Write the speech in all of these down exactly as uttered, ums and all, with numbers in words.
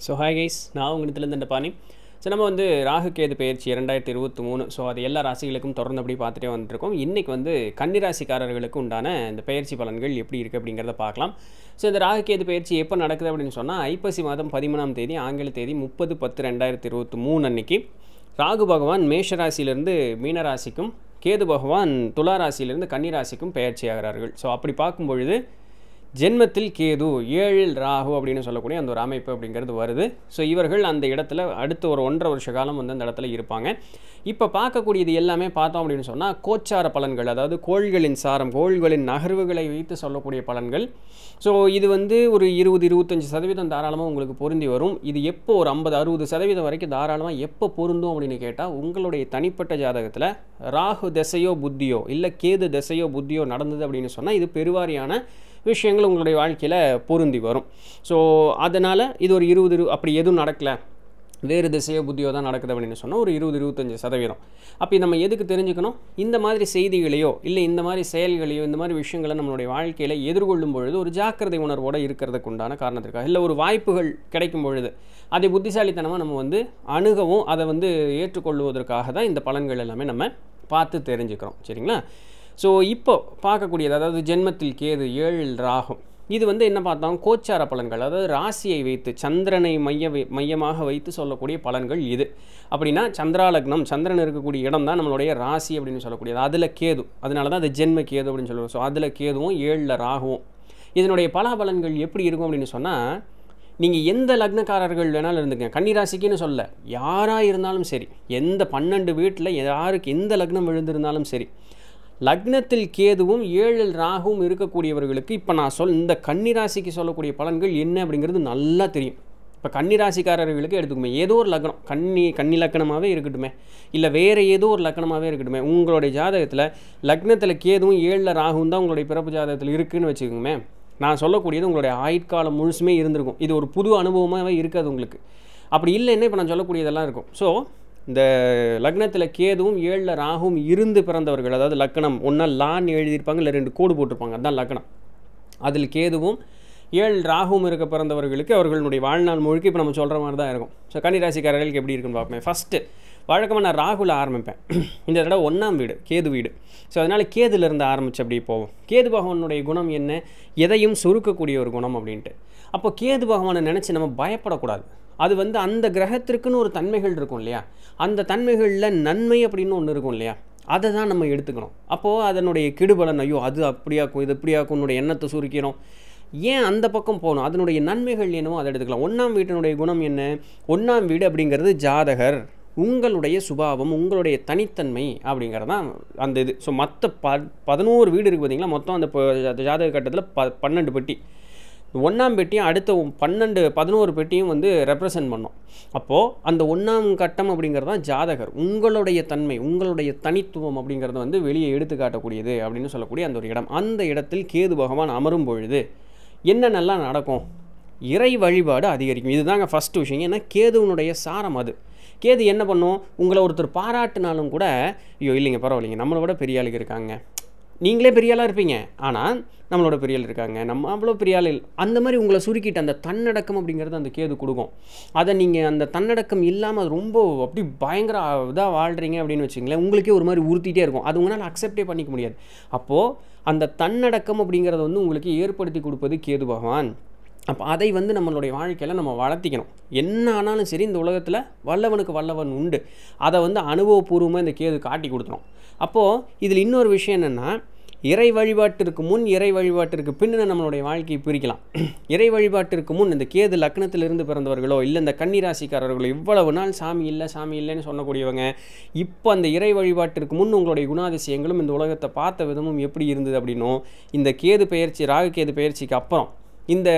So hi guys, நான் உங்க Nithilan Dhandapani. So நம்ம வந்து ராகு கேது பெயர்ச்சி இரண்டாயிரத்து இருபத்தி மூன்று ஸோ அது எல்லா ராசிகளுக்கும் தொடர்ந்து அப்படி பார்த்துட்டே வந்துருக்கோம். இன்றைக்கி வந்து கன்னி ராசிக்காரர்களுக்கு உண்டான இந்த பெயர்ச்சி பலன்கள் எப்படி இருக்குது அப்படிங்கிறத பார்க்கலாம். ஸோ இந்த ராகு கேது பெயர்ச்சி எப்போ நடக்குது அப்படின்னு சொன்னால் ஐப்பசி மாதம் பதிமூணாம் தேதி ஆங்கில தேதி முப்பது பத்து ரெண்டாயிரத்து இருபத்தி மூணு அன்னைக்கு ராகு பகவான் மேஷ ராசியிலிருந்து மீன ராசிக்கும் கேது பகவான் துலா ராசியிலிருந்து கன்னி ராசிக்கும் பெயர்ச்சி ஆகிறார்கள். ஸோ அப்படி பார்க்கும் பொழுது ஜென்மத்தில் கேது ஏழில் ராகு அப்படின்னு சொல்லக்கூடிய அந்த ஒரு அமைப்பு அப்படிங்கிறது வருது. ஸோ இவர்கள் அந்த இடத்துல அடுத்த ஒரு ஒன்றரை வருஷ காலம் வந்து அந்த இடத்துல இருப்பாங்க. இப்போ பார்க்கக்கூடியது எல்லாமே பார்த்தோம் அப்படின்னு சொன்னால் கோச்சார பலன்கள், அதாவது கோள்களின் சாரம், கோள்களின் நகர்வுகளை வைத்து சொல்லக்கூடிய பலன்கள். ஸோ இது வந்து ஒரு இருபது இருபத்தஞ்சி சதவீதம் தாராளமாக உங்களுக்கு பொருந்தி வரும். இது எப்போ ஒரு ஐம்பது அறுபது சதவீதம் வரைக்கும் தாராளமாக எப்போ பொருந்தும் அப்படின்னு கேட்டால் உங்களுடைய தனிப்பட்ட ஜாதகத்தில் ராகு திசையோ புத்தியோ இல்லை கேது திசையோ புத்தியோ நடந்தது அப்படின்னு சொன்னால் இது பெருவாரியான விஷயங்கள் உங்களுடைய வாழ்க்கையில் பொருந்தி வரும். ஸோ அதனால் இது ஒரு இருபது இரு அப்படி எதுவும் நடக்கலை, வேறு திசையோ புத்தியோ தான் நடக்குது அப்படின்னு சொன்னால் ஒரு இருபது இருபத்தஞ்சி சதவீதம். அப்படி நம்ம எதுக்கு தெரிஞ்சுக்கணும், இந்த மாதிரி செய்திகளையோ இல்லை இந்த மாதிரி செயல்களையோ இந்த மாதிரி விஷயங்களை நம்மளுடைய வாழ்க்கையில் எதிர்கொள்ளும் பொழுது ஒரு ஜாக்கிரதை உணர்வோடு இருக்கிறதுக்கு உண்டான காரணத்திற்காக, இல்லை ஒரு வாய்ப்புகள் கிடைக்கும் பொழுது அதை புத்திசாலித்தனமாக நம்ம வந்து அணுகவும் அதை வந்து ஏற்றுக்கொள்வதற்காக தான் இந்த பலன்கள் எல்லாமே நம்ம பார்த்து தெரிஞ்சுக்கிறோம். சரிங்களா? ஸோ இப்போ பார்க்கக்கூடியது, அதாவது ஜென்மத்தில் கேது ஏழில் ராகும், இது வந்து என்ன பார்த்தோம், கோச்சார பலன்கள், அதாவது ராசியை வைத்து சந்திரனை மைய மையமாக வைத்து சொல்லக்கூடிய பலன்கள் இது. அப்படின்னா சந்திராலக்னம், சந்திரன் இருக்கக்கூடிய இடம் தான் நம்மளுடைய ராசி அப்படின்னு சொல்லக்கூடியது. அதில் கேது, அதனால தான் அது ஜென்ம கேது அப்படின்னு சொல்லுவோம். ஸோ அதில் கேதுவும் ஏழில் ராகுவும். இதனுடைய பலாபலன்கள் எப்படி இருக்கும் அப்படின்னு சொன்னால், நீங்கள் எந்த லக்னக்காரர்கள் வேணாலும் இருந்துங்க, கன்னிராசிக்குன்னு சொல்ல, யாராக இருந்தாலும் சரி, எந்த பன்னெண்டு வீட்டில் யாருக்கு எந்த லக்னம் விழுந்திருந்தாலும் சரி, லக்னத்தில் கேதுவும் ஏழில் ராகுவும் இருக்கக்கூடியவர்களுக்கு இப்போ நான் சொல் இந்த கன்னிராசிக்கு சொல்லக்கூடிய பலன்கள் என்ன அப்படிங்கிறது நல்லா தெரியும். இப்போ கன்னிராசிக்காரர்களுக்கு எடுத்துக்குமே, ஏதோ ஒரு லக்னம், கன்னி கன்னி லக்கணமாகவே இருக்கட்டுமே, இல்லை வேறு ஏதோ ஒரு லக்கணமாகவே இருக்கட்டுமே, உங்களுடைய ஜாதகத்தில் லக்னத்தில் கேதுவும் ஏழில் ராகுவும் தான் உங்களுடைய பிறப்பு ஜாதகத்தில் இருக்குதுன்னு வச்சுக்கோங்க. நான் சொல்லக்கூடியது உங்களுடைய ஆயுட்காலம் முழுசுமே இருந்திருக்கும். இது ஒரு புது அனுபவமாகவே இருக்காது உங்களுக்கு. அப்படி இல்லைன்னா இப்போ நான் சொல்லக்கூடியதெல்லாம் இருக்கும். ஸோ இந்த லக்னத்தில் கேதுவும் ஏழில் ராகுவும் இருந்து பிறந்தவர்கள், அதாவது லக்னம் ஒன்றா லான்னு எழுதியிருப்பாங்க, இல்லை ரெண்டு கோடு போட்டிருப்பாங்க, அதுதான் லக்னம். அதில் கேதுவும் ஏழு ராகுவும் இருக்க பிறந்தவர்களுக்கு அவர்களுடைய வாழ்நாள் முழுக்க இப்போ நம்ம சொல்கிற மாதிரி தான் இருக்கும். ஸோ கன்னிராசிக்காரர்களுக்கு எப்படி இருக்குன்னு பார்ப்பேன். ஃபஸ்ட்டு வழக்கமாக நான் ராகுல ஆரம்பிப்பேன். இந்த தடவை ஒன்றாம் வீடு கேது வீடு. ஸோ அதனால் கேதுலேருந்து ஆரம்பித்து அப்படி போவோம். கேது பகவானுடைய குணம் என்ன, எதையும் சுருக்கக்கூடிய ஒரு குணம் அப்படின்ட்டு. அப்போ கேது பகவானை நினச்சி நம்ம பயப்படக்கூடாது. அது வந்து அந்த கிரகத்திற்குன்னு ஒரு தன்மைகள் இருக்கும் இல்லையா, அந்த தன்மைகளில் நன்மை அப்படின்னு ஒன்று இருக்கும் இல்லையா, அதை தான் நம்ம எடுத்துக்கணும். அப்போது அதனுடைய கெடுபலன், ஐயோ அது அப்படியாக்கும் இது இப்படியாக்கும் உன்னுடைய எண்ணத்தை சுருக்கிறோம், ஏன் அந்த பக்கம் போகணும், அதனுடைய நன்மைகள் என்னவோ அதை எடுத்துக்கலாம். ஒன்றாம் வீட்டினுடைய குணம் என்ன, ஒன்றாம் வீடு அப்படிங்கிறது ஜாதகர், உங்களுடைய சுபாவம், உங்களுடைய தனித்தன்மை அப்படிங்கிறது தான் அந்த இது. ஸோ மற்ற ப பதினோரு வீடு இருக்குது பார்த்தீங்களா, மொத்தம் அந்த ஜாதக கட்டத்தில் ப பன்னெண்டு பெட்டி, ஒன்றாம் பெட்டியும் அடுத்த பன்னெண்டு பதினோரு பெட்டியும் வந்து ரெப்ரசன்ட் பண்ணோம். அப்போது அந்த ஒன்றாம் கட்டம் அப்படிங்கிறது தான் ஜாதகர், உங்களுடைய தன்மை, உங்களுடைய தனித்துவம் அப்படிங்கிறத வந்து வெளியே எடுத்து காட்டக்கூடியது அப்படின்னு சொல்லக்கூடிய அந்த ஒரு இடம். அந்த இடத்தில் கேது பகவான் அமரும் பொழுது என்னென்னலாம் நடக்கும், இறை வழிபாடு அதிகரிக்கும். இதுதாங்க ஃபஸ்ட்டு விஷயம். ஏன்னா கேதுவனுடைய சாரம் அது. கேது என்ன பண்ணும், உங்களை ஒருத்தர் பாராட்டினாலும் கூட, ஐயோ இல்லைங்க பரவாயில்லைங்க, நம்மளை விட பெரிய ஆளுங்க இருக்காங்க, நீங்களே பெரிய ஆளாக இருப்பீங்க, ஆனால் நம்மளோட பெரிய ஆள் இருக்காங்க, நம்ம அவ்வளோ பெரிய ஆள் இல்லை, அந்த மாதிரி உங்களை சுருக்கிட்டு அந்த தன்னடக்கம் அப்படிங்கிறது அந்த கேது கொடுக்கும். அதை நீங்கள் அந்த தன்னடக்கம் இல்லாமல் ரொம்ப அப்படி பயங்கர இதாக வாழ்கிறீங்க அப்படின்னு வச்சுங்களேன், உங்களுக்கே ஒரு மாதிரி உறுத்திட்டே இருக்கும், அது உங்களால் அக்செப்டே பண்ணிக்க முடியாது. அப்போது அந்த தன்னடக்கம் அப்படிங்கிறத வந்து உங்களுக்கு ஏற்படுத்தி கொடுப்பது கேது பகவான். அப்போ அதை வந்து நம்மளுடைய வாழ்க்கையில் நம்ம வளர்த்திக்கணும். என்ன ஆனாலும் சரி, இந்த உலகத்தில் வல்லவனுக்கு வல்லவன் உண்டு, அதை வந்து அனுபவபூர்வமாக இந்த கேது காட்டி கொடுத்துரும். அப்போது இதில் இன்னொரு விஷயம் என்னென்னா, இறை வழிபாட்டிற்கு முன் இறை வழிபாட்டிற்கு பின்னு நம்மளுடைய வாழ்க்கையை பிரிக்கலாம். இறை வழிபாட்டிற்கு முன் இந்த கேது லக்னத்திலிருந்து பிறந்தவர்களோ இல்லை இந்த கன்னிராசிக்காரர்களோ இவ்வளவு நாள் சாமி இல்லை சாமி இல்லைன்னு சொல்லக்கூடியவங்க, இப்போ அந்த இறை வழிபாட்டிற்கு முன் உங்களுடைய குணாதிசயங்களும் இந்த உலகத்தை பார்த்த விதமும் எப்படி இருந்தது அப்படின்னும், இந்த கேது பெயர்ச்சி ராகு கேது பெயர்ச்சிக்கு அப்புறம் இந்த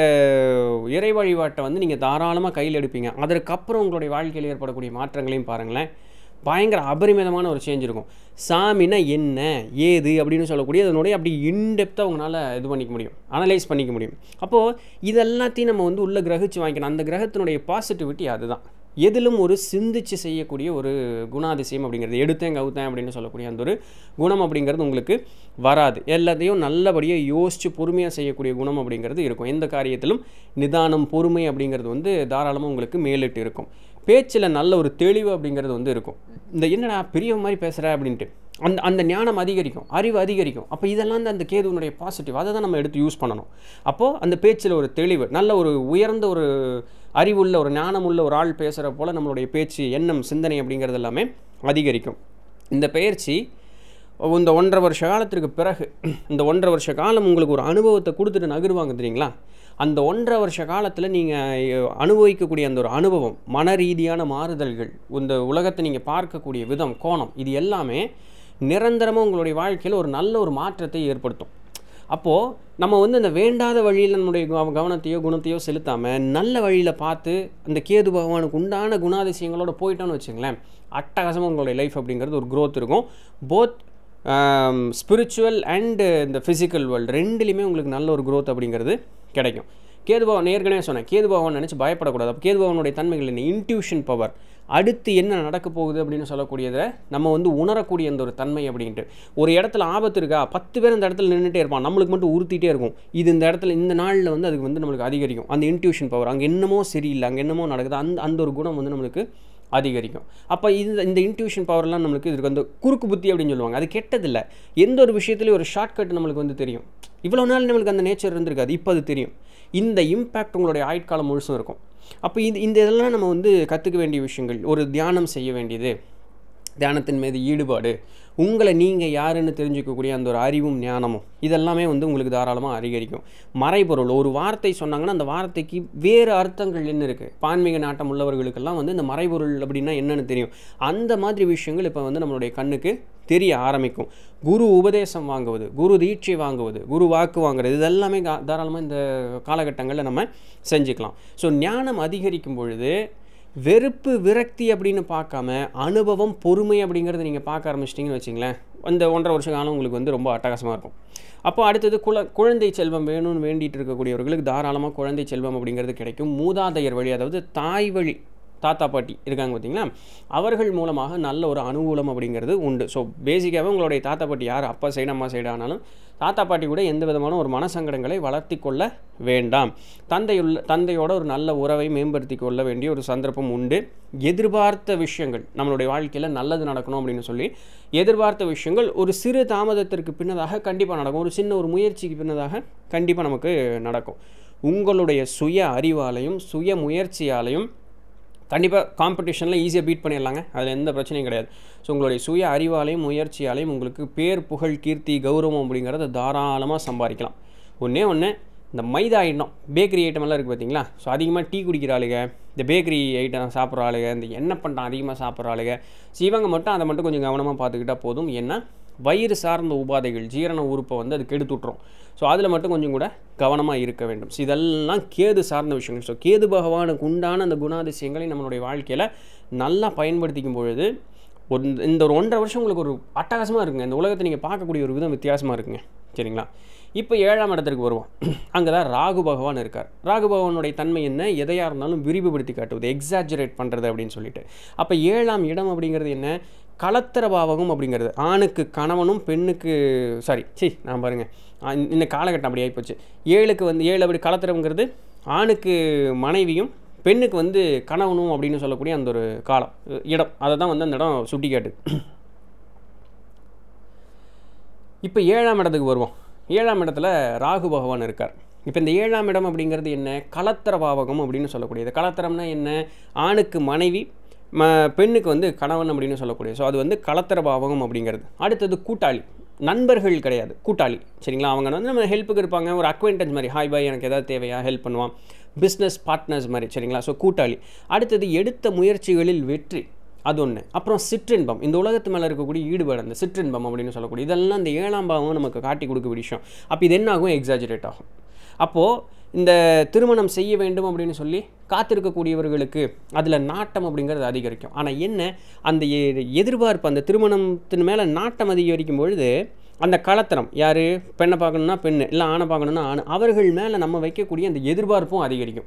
இறை வழிபாட்டை வந்து நீங்கள் தாராளமாக கையில் எடுப்பீங்க. அதற்கப்புறம் உங்களுடைய வாழ்க்கையில் ஏற்படக்கூடிய மாற்றங்களையும் பாருங்களேன், பயங்கர அபரிமிதமான ஒரு சேஞ்ச் இருக்கும். சாமின்னா என்ன ஏது அப்படின்னு சொல்லக்கூடிய அதனுடைய அப்படி இன்டெப்த்தாக உங்களால் இது பண்ணிக்க முடியும், அனலைஸ் பண்ணிக்க முடியும். அப்போது இதெல்லாத்தையும் நம்ம வந்து உள்ளே கிரகிச்சு வாங்கிக்கணும். அந்த கிரகத்தினுடைய பாசிட்டிவிட்டி அதுதான். எதிலும் ஒரு சிந்திச்சு செய்யக்கூடிய ஒரு குணாதிசயம் அப்படிங்கிறது, எடுத்தேன் கவுத்தேன் அப்படின்னு சொல்லக்கூடிய அந்த ஒரு குணம் அப்படிங்கிறது உங்களுக்கு வராது. எல்லாத்தையும் நல்லபடியாக யோசித்து பொறுமையாக செய்யக்கூடிய குணம் அப்படிங்கிறது இருக்கும். எந்த காரியத்திலும் நிதானம் பொறுமை அப்படிங்கிறது வந்து தாராளமாக உங்களுக்கு மேலிட்டு இருக்கும். பேச்சில் நல்ல ஒரு தெளிவு அப்படிங்கிறது வந்து இருக்கும். இந்த என்னடா பெரிய மாதிரி பேசுகிற அப்படின்ட்டு அந்த அந்த ஞானம் அதிகரிக்கும், அறிவு அதிகரிக்கும். அப்போ இதெல்லாம் தான் அந்த கேதுவனுடைய பாசிட்டிவ், அதை தான் நம்ம எடுத்து யூஸ் பண்ணணும். அப்போது அந்த பேச்சில் ஒரு தெளிவு, நல்ல ஒரு உயர்ந்த ஒரு அறிவுள்ள ஒரு ஞானமுள்ள ஒரு ஆள் பேசுகிற போல் நம்மளுடைய பேச்சு எண்ணம் சிந்தனை அப்படிங்கிறது எல்லாமே அதிகரிக்கும். இந்த பயிற்சி இந்த ஒன்றரை வருஷ காலத்திற்கு பிறகு, இந்த ஒன்றரை வருஷ காலம் உங்களுக்கு ஒரு அனுபவத்தை கொடுத்துட்டு நகருவாங்க தெரியுங்களா? அந்த ஒன்றரை வருஷ காலத்தில் நீங்கள் அனுபவிக்கக்கூடிய அந்த ஒரு அனுபவம், மன ரீதியான மாறுதல்கள், இந்த உலகத்தை நீங்கள் பார்க்கக்கூடிய விதம், கோணம், இது எல்லாமே நிரந்தரமாக உங்களுடைய வாழ்க்கையில் ஒரு நல்ல ஒரு மாற்றத்தை ஏற்படுத்தும். அப்போது நம்ம வந்து அந்த வேண்டாத வழியில் நம்முடைய கவனத்தையோ குணத்தையோ செலுத்தாமல் நல்ல வழியில் பார்த்து அந்த கேது பகவானுக்கு உண்டான குணாதிசயங்களோடு போயிட்டோன்னு வச்சுங்களேன், அட்டகாசமாக உங்களுடைய லைஃப் அப்படிங்கிறது ஒரு க்ரோத் இருக்கும். போத் ஸ்பிரிச்சுவல் அண்டு இந்த ஃபிசிக்கல் வேர்ல்டு ரெண்டுலேயுமே உங்களுக்கு நல்ல ஒரு க்ரோத் அப்படிங்கிறது கிடைக்கும். கேது பகவான் ஏற்கனவே சொன்னேன், கேது பகவான் நினச்சி பயப்படக்கூடாது. அப்போ கேது பகவானுடைய தன்மைகள் என்ன? இன்ட்யூஷன் பவர், அடுத்து என்ன நடக்க போகுது அப்படின்னு சொல்லக்கூடியதை நம்ம வந்து உணரக்கூடிய அந்த ஒரு தன்மை அப்படின்ட்டு. ஒரு இடத்துல ஆபத்து இருக்கா, பத்து பேர் அந்த இடத்துல நின்றுட்டே இருப்பான், நம்மளுக்கு மட்டும் உறுத்திட்டே இருக்கும். இது இந்த இடத்துல இந்த நாளில் வந்து அதுக்கு வந்து நம்மளுக்கு அதிகரிக்கும் அந்த இன்ட்யூஷன் பவர். அங்கே என்னமோ சரியில்லை, அங்கே என்னமோ நடக்குது, அந்த அந்த ஒரு குணம் வந்து நம்மளுக்கு அதிகரிக்கும். அப்போ இந்த இந்த இன்ட்யூஷன் பவர்லாம் நம்மளுக்கு இதுக்கு வந்து குறுக்கு புத்தி அப்படின்னு சொல்லுவாங்க. அது கெட்டதில்லை. எந்த ஒரு விஷயத்துலையும் ஒரு ஷார்ட்கட் நம்மளுக்கு வந்து தெரியும். இவ்வளோ நாள் நம்மளுக்கு அந்த நேச்சர் இருந்திருக்காது, இப்போ அது தெரியும். இந்த இம்பேக்ட் உங்களுடைய ஆயுட்காலம் முழுசும் இருக்கும். அப்போ இது இந்த இதெல்லாம் நம்ம வந்து கற்றுக்க வேண்டிய விஷயங்கள். ஒரு தியானம் செய்ய வேண்டியது, தியானத்தின் மீது ஈடுபாடு, உங்களை நீங்கள் யாருன்னு தெரிஞ்சுக்கக்கூடிய அந்த ஒரு அறிவும் ஞானமும், இதெல்லாமே வந்து உங்களுக்கு தாராளமாக அதிகரிக்கும். மறைபொருள், ஒரு வார்த்தை சொன்னாங்கன்னா அந்த வார்த்தைக்கு வேறு அர்த்தங்கள் என்ன இருக்குது, பான்மீக நாட்டம் உள்ளவர்களுக்கெல்லாம் வந்து இந்த மறைபொருள் அப்படின்னா என்னென்னு தெரியும். அந்த மாதிரி விஷயங்கள் இப்போ வந்து நம்மளுடைய கண்ணுக்கு தெரிய ஆரம்பிக்கும். குரு உபதேசம் வாங்குவது, குரு தீட்சை வாங்குவது, குரு வாக்கு வாங்குறது, இதெல்லாமே தாராளமாக இந்த காலகட்டங்களில் நம்ம செஞ்சுக்கலாம். ஸோ ஞானம் அதிகரிக்கும் பொழுது வெறுப்பு விரக்தி அப்படின்னு பார்க்காம அனுபவம் பொறுமை அப்படிங்கிறத நீங்கள் பார்க்க ஆரம்பிச்சிட்டிங்கன்னு வச்சிங்களேன், அந்த ஒன்றரை வருஷ காலம் உங்களுக்கு வந்து ரொம்ப அட்டகாசமாக இருக்கும். அப்போ அடுத்தது குல குழந்தை செல்வம் வேணும்னு வேண்டிகிட்டு இருக்கக்கூடியவர்களுக்கு தாராளமாக குழந்தை செல்வம் அப்படிங்கிறது கிடைக்கும். மூதாதையர் வழி, அதாவது தாய் வழி, தாத்தா பாட்டி இருக்காங்க பார்த்தீங்களா, அவர்கள் மூலமாக நல்ல ஒரு அனுகூலம் அப்படிங்கிறது உண்டு. ஸோ பேசிக்காகவே உங்களுடைய தாத்தா பாட்டி யார், அப்பா சைடு அம்மா சைடு ஆனாலும் தாத்தா பாட்டி கூட எந்த விதமான ஒரு மனசங்கடங்களை வளர்த்தி கொள்ள வேண்டாம். தந்தையுள்ள தந்தையோட ஒரு நல்ல உறவை மேம்படுத்தி கொள்ள வேண்டிய ஒரு சந்தர்ப்பம் உண்டு. எதிர்பார்த்த விஷயங்கள் நம்மளுடைய வாழ்க்கையில் நல்லது நடக்கணும் அப்படின்னு சொல்லி எதிர்பார்த்த விஷயங்கள் ஒரு சிறு தாமதத்திற்கு பின்னதாக கண்டிப்பாக நடக்கும். ஒரு சின்ன ஒரு முயற்சிக்கு பின்னதாக கண்டிப்பாக நமக்கு நடக்கும். உங்களுடைய சுய அறிவாலையும் சுய முயற்சியாலையும் கண்டிப்பாக காம்படிஷனில் ஈஸியாக பீட் பண்ணிடலாங்க, அதில் எந்த பிரச்சனையும் கிடையாது. ஸோ உங்களுடைய சுய அறிவாலையும் முயற்சியாலையும் உங்களுக்கு பேர் புகழ் கீர்த்தி கௌரவம் அப்படிங்கிறத தாராளமாக சம்பாதிக்கலாம். ஒன்றே ஒன்று, இந்த மைதா ஐட்டம் பேக்கரி ஐட்டம் எல்லாம் இருக்குது பார்த்தீங்களா, ஸோ அதிகமாக டீ குடிக்கிற ஆளுங்க, இந்த பேக்கரி ஐட்டம் சாப்பிட்ற ஆளுங்க, இந்த எண்ணெய் பண்டம் அதிகமாக சாப்பிட்ற ஆளுங்க, ஸோ இவங்க மட்டும் அதை மட்டும் கொஞ்சம் கவனமாக பார்த்துக்கிட்டால் போதும். ஏன்னா வயிறு சார்ந்த உபாதைகள், ஜீரண உறுப்பை வந்து அது கெடுத்து விட்டுரும். ஸோ அதில் மட்டும் கொஞ்சம் கூட கவனமாக இருக்க வேண்டும். ஸோ இதெல்லாம் கேது சார்ந்த விஷயங்கள். ஸோ கேது பகவானுக்கு உண்டான அந்த குணாதிசயங்களை நம்மளுடைய வாழ்க்கையில் நல்லா பயன்படுத்திக்கும் பொழுது ஒரு இந்த ஒரு ஒன்றரை வருஷம் உங்களுக்கு ஒரு அட்டகாசமாக இருக்குங்க. இந்த உலகத்தை நீங்கள் பார்க்கக்கூடிய ஒரு விதம் வித்தியாசமாக இருக்குங்க, சரிங்களா? இப்போ ஏழாம் இடத்திற்கு வருவோம். அங்கே தான் ராகு பகவான் இருக்கார். ராகு பகவானுடைய தன்மை என்ன, எதையாக இருந்தாலும் விரிவுபடுத்தி காட்டுவது, எக்ஸாஜரேட் பண்ணுறது அப்படின்னு சொல்லிட்டு. அப்போ ஏழாம் இடம் அப்படிங்கிறது என்ன, கலத்திர பாவகம் அப்படிங்கிறது. ஆணுக்கு கணவனும் பெண்ணுக்கு சாரி சி நான் பாருங்கள் இந்த காலகட்டம் அப்படி ஆகிப்போச்சு. ஏழுக்கு வந்து ஏழு அப்படி கலத்திரங்கிறது ஆணுக்கு மனைவியும் பெண்ணுக்கு வந்து கணவனும் அப்படின்னு சொல்லக்கூடிய அந்த ஒரு காலம் இடம், அதை தான் வந்து அந்த இடம் சுட்டி காட்டுது. இப்போ ஏழாம் இடத்துக்கு வருவோம். ஏழாம் இடத்துல ராகு பகவான் இருக்கார். இப்போ இந்த ஏழாம் இடம் அப்படிங்கிறது என்ன, கலத்திர பாவகம் அப்படின்னு சொல்லக்கூடியது. கலத்திரம்னா என்ன, ஆணுக்கு மனைவி, ம பெண்ணுக்கு வந்து கணவன் அப்படின்னு சொல்லக்கூடிய. ஸோ அது வந்து கலத்திர பாவகம் அப்படிங்கிறது. அடுத்தது கூட்டாளி, நண்பர்கள் கிடையாது, கூட்டாளி, சரிங்களா? அவங்க வந்து நம்ம ஹெல்ப்புக்கு இருப்பாங்க, ஒரு அக்வைண்டன்ஸ் மாதிரி, ஹாய் பாய் எனக்கு எதாவது தேவையா ஹெல்ப் பண்ணுவான், பிஸ்னஸ் பார்ட்னர்ஸ் மாதிரி, சரிங்களா? ஸோ கூட்டாளி. அடுத்தது எடுத்த முயற்சிகளில் வெற்றி, அது ஒன்று. அப்புறம் சிற்றின்பம், இந்த உலகத்து மேலே இருக்கக்கூடிய ஈடுபாடு, அந்த சிற்றின்பம் அப்படின்னு சொல்லக்கூடிய இதெல்லாம் இந்த ஏழாம் பாவம் நமக்கு காட்டி கொடுக்க விஷயம். அப்போ இது என்ன ஆகும், எக்ஸாஜரேட் ஆகும். அப்போது இந்த திருமணம் செய்ய வேண்டும் அப்படின்னு சொல்லி காத்திருக்கக்கூடியவர்களுக்கு அதில் நாட்டம் அப்படிங்கிறது அதிகரிக்கும். ஆனால் என்ன, அந்த எதிர்பார்ப்பு, அந்த திருமணத்தின் மேலே நாட்டம் அதிகரிக்கும் பொழுது அந்த கலத்திரம், யார் பெண்ணை பார்க்கணுன்னா பெண்ணு, இல்லை ஆணை பார்க்கணுன்னா ஆண், அவர்கள் மேலே நம்ம வைக்கக்கூடிய அந்த எதிர்பார்ப்பும் அதிகரிக்கும்.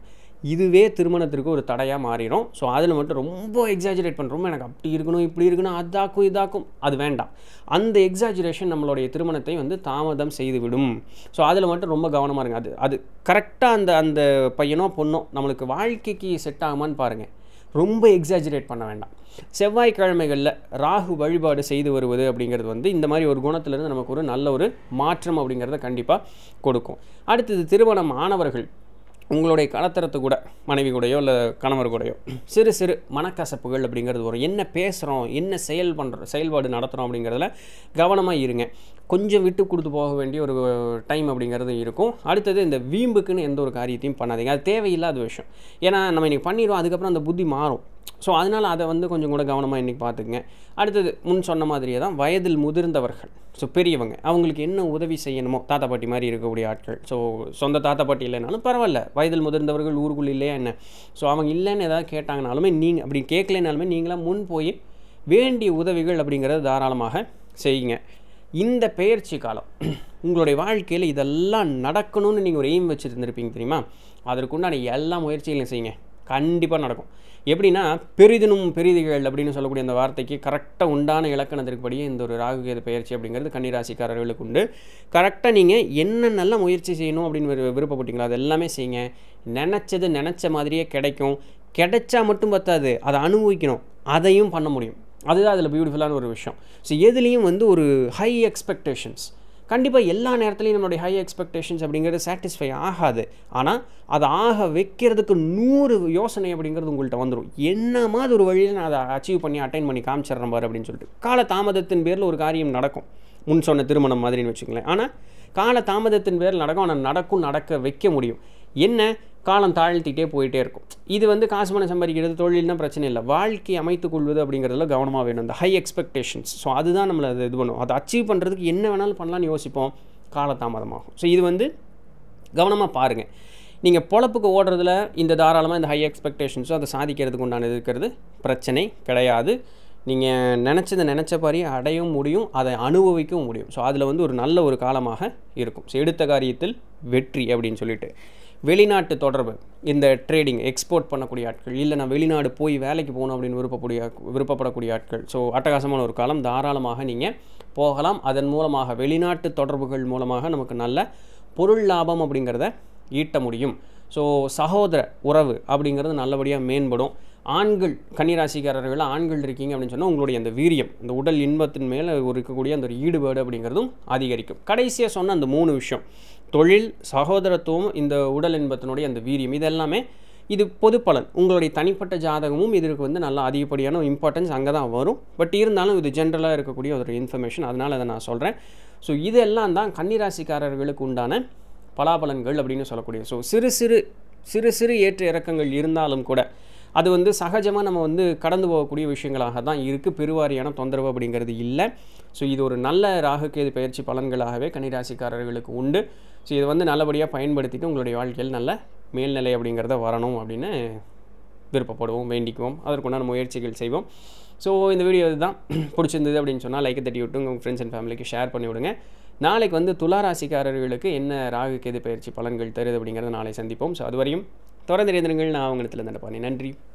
இதுவே திருமணத்திற்கு ஒரு தடையாக மாறிடும். ஸோ அதில் மட்டும் ரொம்ப எக்ஸாஜரேட் பண்ணுறோம், எனக்கு அப்படி இருக்கணும் இப்படி இருக்கணும் அதாக்கும் இதாக்கும், அது வேண்டாம். அந்த எக்ஸாஜரேஷன் நம்மளுடைய திருமணத்தை வந்து தாமதம் செய்துவிடும். ஸோ அதில் மட்டும் ரொம்ப கவனமாக இருங்க. அது அது கரெக்டாக அந்த அந்த பையனோ பொண்ணோ நம்மளுக்கு வாழ்க்கைக்கு செட் ஆகுமான்னு பாருங்கள். ரொம்ப எக்ஸாஜரேட் பண்ண வேண்டாம். செவ்வாய்க்கிழமைகளில் ராகு வழிபாடு செய்து வருவது அப்படிங்கிறது வந்து இந்த மாதிரி ஒரு குணத்திலிருந்து நமக்கு ஒரு நல்ல ஒரு மாற்றம் அப்படிங்கிறத கண்டிப்பாக கொடுக்கும். அடுத்தது திருமணம் ஆனவர்கள் உங்களுடைய கலத்தரத்து கூட மனைவி கூடயோ இல்லை கணவர் கூடயோ சிறு சிறு மனக்கசப்புகள் அப்படிங்கிறது வரும். என்ன பேசுகிறோம், என்ன செயல் பண்ணுறோம், செயல்பாடு நடத்துகிறோம் அப்படிங்கிறதுல கவனமாக இருங்க. கொஞ்சம் விட்டு கொடுத்து போக வேண்டிய ஒரு டைம் அப்படிங்கிறது இருக்கும். அடுத்தது இந்த வீம்புக்குன்னு எந்த ஒரு காரியத்தையும் பண்ணாதீங்க, அது தேவையில்லாத விஷயம். ஏன்னா நம்ம இன்றைக்கி பண்ணிடுவோம், அதுக்கப்புறம் அந்த புத்தி மாறும். ஸோ அதனால் அதை வந்து கொஞ்சம் கூட கவனமாக இன்றைக்கி பார்த்துக்குங்க. அடுத்தது முன் சொன்ன மாதிரியே தான் வயதில் முதிர்ந்தவர்கள், ஸோ பெரியவங்க, அவங்களுக்கு என்ன உதவி செய்யணுமோ, தாத்தா பாட்டி மாதிரி இருக்கக்கூடிய ஆட்கள், ஸோ சொந்த தாத்தா பாட்டி இல்லைனாலும் பரவாயில்ல, வயதில் முதிர்ந்தவர்கள் ஊருக்குள்ள இல்லையா என்ன, ஸோ அவங்க இல்லைன்னு ஏதாவது கேட்டாங்கனாலுமே நீங்கள் அப்படி கேட்கலைனாலுமே நீங்களாம் முன் போய் வேண்டிய உதவிகள் அப்படிங்கிறத தாராளமாக செய்யுங்க. இந்த பெயர்ச்சி காலம் உங்களுடைய வாழ்க்கையில் இதெல்லாம் நடக்கணும்னு நீங்கள் ஒரு எய்ம் வச்சுருந்துருப்பீங்க தெரியுமா, அதற்குண்டான எல்லா முயற்சிகளையும் செய்யுங்க, கண்டிப்பாக நடக்கும். எப்படின்னா பெரிதினும் பெரிதிகள் அப்படின்னு சொல்லக்கூடிய அந்த வார்த்தைக்கு கரெக்டாக உண்டான இலக்கணத்திற்குபடியே இந்த ஒரு ராகு கேது பெயர்ச்சி அப்படிங்கிறது கன்னிராசிக்காரர்களுக்கு உண்டு. கரெக்டாக நீங்கள் என்ன நல்ல முயற்சி செய்யணும் அப்படின்னு விருப்பப்பட்டீங்களோ அது எல்லாமே செய்யுங்க. நினச்சது நினச்ச மாதிரியே கிடைக்கும். கிடைச்சா மட்டும் பத்தாது, அதை அனுபவிக்கணும், அதையும் பண்ண முடியும். அதுதான் அதில் பியூட்டிஃபுல்லான ஒரு விஷயம். ஸோ எதுலேயும் வந்து ஒரு ஹை எக்ஸ்பெக்டேஷன்ஸ், கண்டிப்பாக எல்லா நேரத்துலையும் நம்மளுடைய ஹை எக்ஸ்பெக்டேஷன்ஸ் அப்படிங்கிறது சாட்டிஸ்ஃபை ஆகாது. ஆனால் அதை ஆக வைக்கிறதுக்கு நூறு யோசனை அப்படிங்கிறது உங்கள்கிட்ட வந்துடும். என்ன மாதிரி ஒரு வழியில் நான் அதை அச்சீவ் பண்ணி அட்டைன் பண்ணி காமிச்சிட்றேன் பாரு அப்படின்னு சொல்லிட்டு கால தாமதத்தின் பேரில் ஒரு காரியம் நடக்கும். முன் சொன்ன திருமணம் மாதிரின்னு வச்சுக்கங்களேன். ஆனால் கால தாமதத்தின் பேரில் நடக்கும், ஆனால் நடக்கும், நடக்க வைக்க முடியும். என்ன காலம் தாழ்த்திட்டே போயிட்டே இருக்கும். இது வந்து காசு பணம் சம்பாதிக்கிறது தொழில்னா பிரச்சனை இல்லை, வாழ்க்கை அமைத்துக் கொள்வது அப்படிங்கிறதுல கவனமாக வேணும். இந்த ஹை எக்ஸ்பெக்டேஷன்ஸ், ஸோ அதுதான் நம்மளை அது இது பண்ணும். அதை அச்சீவ் பண்ணுறதுக்கு என்ன வேணாலும் பண்ணலான்னு யோசிப்போம், காலதாமதமாகும். ஸோ இது வந்து கவனமாக பாருங்கள். நீங்கள் பொழப்புக்கு ஓடுறதுல இந்த தாராளமாக இந்த ஹை எக்ஸ்பெக்டேஷன்ஸோ அதை சாதிக்கிறதுக்கு உண்டான இருக்கிறது பிரச்சனை கிடையாது. நீங்கள் நினச்சதை நினச்ச மாதிரி அடையவும் முடியும், அதை அனுபவிக்கவும் முடியும். ஸோ அதில் வந்து ஒரு நல்ல ஒரு காலமாக இருக்கும். ஸோ எடுத்த காரியத்தில் வெற்றி அப்படின்னு சொல்லிட்டு வெளிநாட்டு தொடர்பு, இந்த ட்ரேடிங் எக்ஸ்போர்ட் பண்ணக்கூடிய ஆட்கள், இல்லை நான் வெளிநாடு போய் வேலைக்கு போகணும் அப்படின்னு விருப்பக்கூடிய விருப்பப்படக்கூடிய ஆட்கள், ஸோ அட்டகாசமான ஒரு காலம், தாராளமாக நீங்கள் போகலாம். அதன் மூலமாக வெளிநாட்டு தொடர்புகள் மூலமாக நமக்கு நல்ல பொருள் லாபம் அப்படிங்கிறத ஈட்ட முடியும். ஸோ சகோதர உறவு அப்படிங்கிறது நல்லபடியாக மேம்படும். ஆண்கள் கன்னிராசிக்காரர்கள் ஆண்கள் இருக்கீங்க அப்படின்னு சொன்னால் உங்களுடைய அந்த வீரியம், இந்த உடல் இன்பத்தின் மேலே இருக்கக்கூடிய அந்த ஒரு ஈடுபாடு அப்படிங்கிறதும் அதிகரிக்கும். கடைசியாக சொன்ன அந்த மூணு விஷயம், தொழில், சகோதரத்துவம், இந்த உடல் இன்பத்தினுடைய அந்த வீரியம், இது எல்லாமே இது பொது பலன். உங்களுடைய தனிப்பட்ட ஜாதகமும் இதற்கு வந்து நல்லா அதிகப்படியான இம்பார்ட்டன்ஸ் அங்கே தான் வரும். பட் இருந்தாலும் இது ஜென்ரலாக இருக்கக்கூடிய ஒரு இன்ஃபர்மேஷன், அதனால் அதை நான் சொல்கிறேன். ஸோ இதெல்லாம் தான் கன்னிராசிக்காரர்களுக்கு உண்டான பலாபலன்கள் அப்படின்னு சொல்லக்கூடிய. ஸோ சிறு சிறு சிறு சிறு ஏற்ற இறக்கங்கள் இருந்தாலும் கூட அது வந்து சகஜமாக நம்ம வந்து கடந்து போகக்கூடிய விஷயங்களாக தான் இருக்குது. பெருவாரியான தொந்தரவு அப்படிங்கிறது இல்லை. ஸோ இது ஒரு நல்ல ராகு கேது பயிற்சி பலன்களாகவே கன்னிராசிக்காரர்களுக்கு உண்டு. ஸோ இதை வந்து நல்லபடியாக பயன்படுத்திட்டு உங்களுடைய வாழ்க்கையில் நல்ல மேல்நிலை அப்படிங்கிறத வரணும் அப்படின்னு விருப்பப்படுவோம், வேண்டிக்குவோம், அதற்குண்டான முயற்சிகள் செய்வோம். ஸோ இந்த வீடியோ இதுதான். பிடிச்சிருந்தது அப்படின்னு சொன்னால் லைக்கை தட்டி விட்டு உங்கள் ஃப்ரெண்ட்ஸ் அண்ட் ஃபேமிலிக்கு ஷேர் பண்ணி விடுங்க. நாளைக்கு வந்து துளாராசிக்காரர்களுக்கு என்ன ராகு கேது பயிற்சி பலன்கள் தருது அப்படிங்கிறத நாளை சந்திப்போம். ஸோ அதுவரையும் தொடர்ந்து இருந்திருங்கள். நான் உங்கள் Nithilan Dhandapani. நன்றி.